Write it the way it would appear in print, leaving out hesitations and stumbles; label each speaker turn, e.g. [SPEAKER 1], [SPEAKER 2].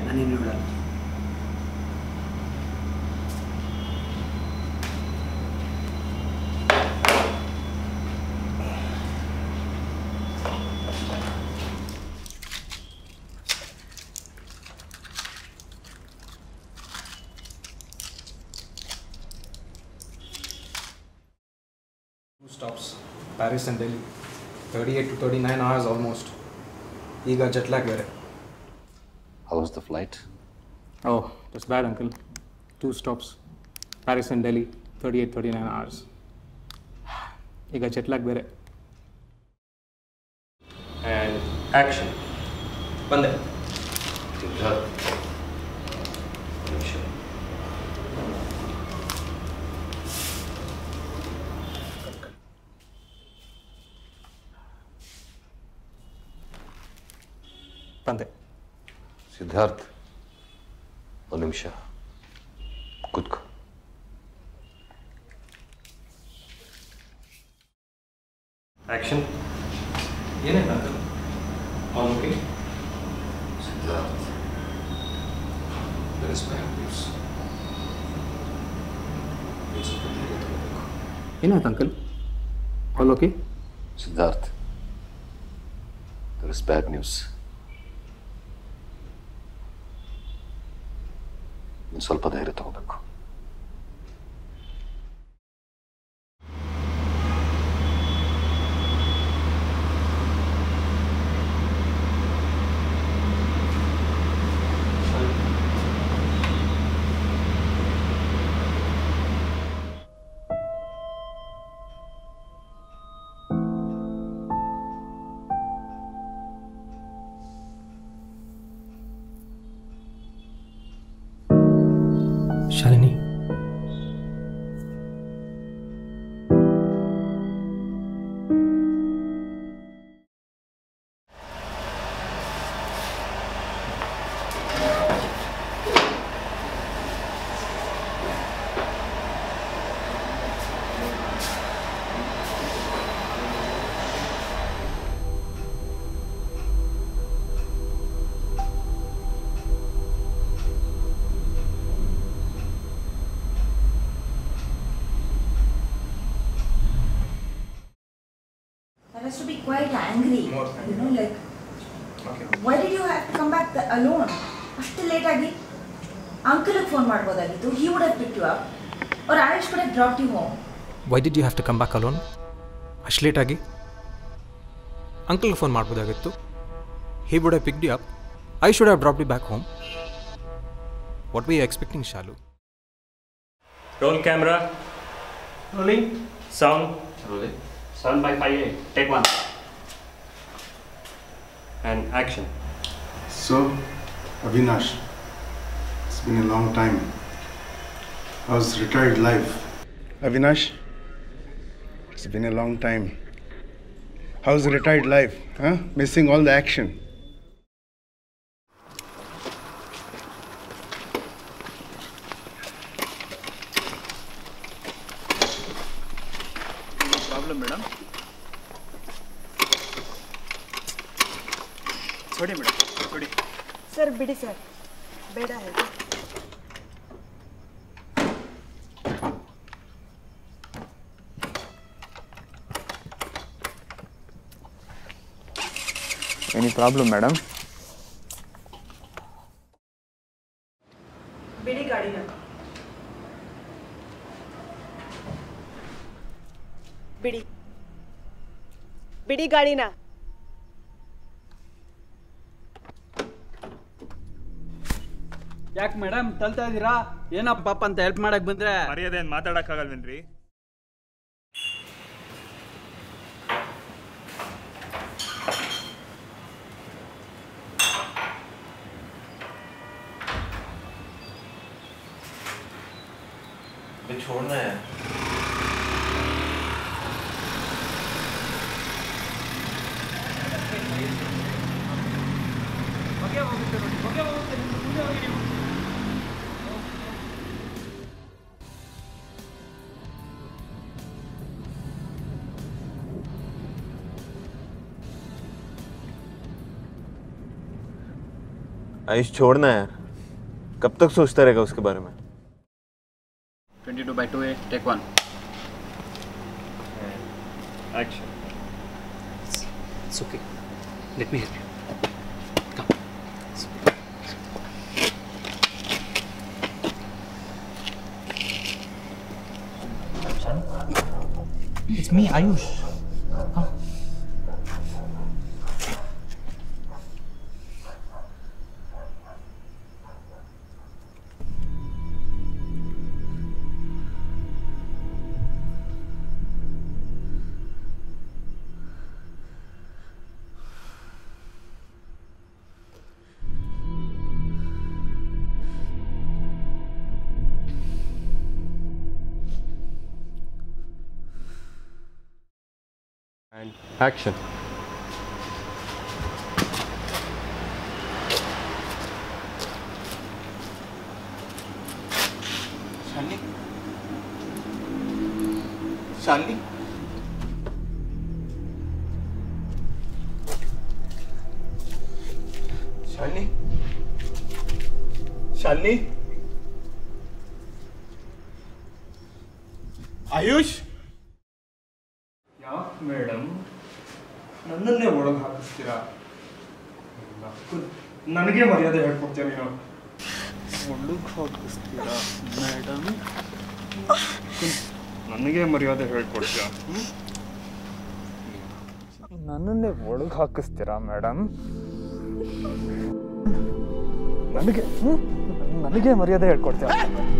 [SPEAKER 1] ನಾನಿನ್ನು ಬಿಡಲ್ಲ.
[SPEAKER 2] Stops, Paris and Delhi, 38 to 39 hours almost. Ega jet lag vere.
[SPEAKER 3] How was the flight?
[SPEAKER 2] Oh, it was bad, uncle. 2 stops, Paris and Delhi, 38-39 hours. Ega jet lag vere. And action. Bande.
[SPEAKER 3] Giridhar.
[SPEAKER 2] Bande.
[SPEAKER 3] Siddharth. ಒಂದು ನಿಮಿಷ ಕೂತ್ಕೋ.
[SPEAKER 2] Action. ಏನಾಯ್ತು uncle? All okay?
[SPEAKER 3] Siddharth. There is bad news.
[SPEAKER 2] ಏನಾಯ್ತು uncle? All okay?
[SPEAKER 3] Siddharth. There is bad news. ನೀನು ಸ್ವಲ್ಪ ಧೈರ್ಯ ತಗೋಬೇಕು.
[SPEAKER 2] Shalini,
[SPEAKER 4] I was to be quite angry. You know, like, okay. Why did you have to come back alone? After late agi, uncle phone ಮಾಡಬಹುದಾಗಿತ್ತು. He would have picked you up, or Ayush could have dropped you home.
[SPEAKER 2] Why did you have to come back alone? ಅಷ್ಟು late ಆಗಿ ಅಂಕಲ್ಗೆ phone ಮಾಡ್ಬೋದಾಗಿತ್ತು. He would have picked you up. I should have dropped you back home. What were you expecting, Shalu?
[SPEAKER 5] Roll camera. Rolling. Sound.
[SPEAKER 3] Rolling.
[SPEAKER 5] 7/58. Take 1. And action.
[SPEAKER 6] So, Avinash, it's been a long time. How's retired life? Avinash, it's been a long time. How's retired life? Huh? Missing all the action.
[SPEAKER 1] Madam ಕೊಡಿ madam ಕೊಡಿ
[SPEAKER 7] sir ಬಿಡಿ sir ಬೇಡ ಹೇಳಿ
[SPEAKER 1] any problem madam
[SPEAKER 7] ಬಿಡಿ ಗಾಡಿನ ಬಿಡಿ ಬಿಡಿ ಗಾಡಿನ
[SPEAKER 1] ಯಾಕೆ ಮೇಡಮ್ ತಲ್ತಾ ಇದ್ದೀರಾ ಏನಪ್ಪ ಪಾಪ ಅಂತ ಹೆಲ್ಪ್ ಮಾಡಕ್ ಬಂದ್ರೆ
[SPEAKER 5] ಮರ್ಯಾದೆ ಏನು ಮಾತಾಡಕ್ಕಾಗಲ್ವೇನ್ರಿ
[SPEAKER 3] छोड़ना है आयुष छोड़ना है
[SPEAKER 8] कब तक सोचता रहेगा उसके बारे में?
[SPEAKER 1] 22/2A, take 1.
[SPEAKER 5] Action.
[SPEAKER 9] It's okay. Let me help you. Come. It's me, Ayush. Come.
[SPEAKER 5] And action.
[SPEAKER 8] Shalini Shalini Shalini Shalini Ayush
[SPEAKER 5] ಯಾಕೆ ಮೇಡಮ್ ನನ್ನನ್ನೇ ಒಳಗೆ ಹಾಕಿಸ್ತೀರಾ? ನನಗೆ ಮರ್ಯಾದೆ ಹೇಳ್ಕೊಡ್ತೀರಾ ನೀವು? ಒಳಗೆ ಹಾಕಿಸ್ತೀರಾ ಮೇಡಮ್? ನನಗೆ ಮರ್ಯಾದೆ ಹೇಳ್ಕೊಡ್ತೀರಾ? ನನ್ನನ್ನೇ ಒಳಗೆ ಹಾಕಿಸ್ತೀರಾ ಮೇಡಮ್? ನನಗೆ ಮರ್ಯಾದೆ ಹೇಳ್ಕೊಡ್ತೀರಾ?